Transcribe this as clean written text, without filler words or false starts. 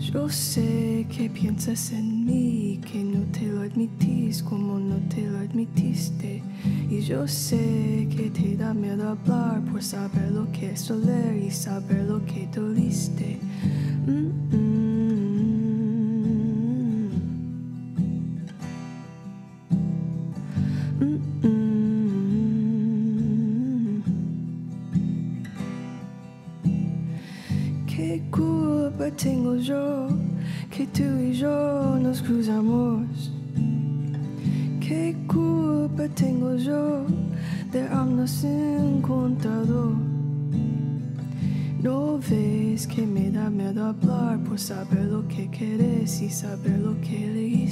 Yo sé que piensas en mí, que no te lo admitís como no te lo admitiste. Y yo sé que te da miedo hablar por saber lo que es doler y saber lo que doliste. ¿Qué culpa tengo yo que tú y yo nos cruzamos? ¿Qué culpa tengo yo de habernos encontrado? ¿No ves que me da miedo hablar por saber lo que quieres y saber lo que elegiste?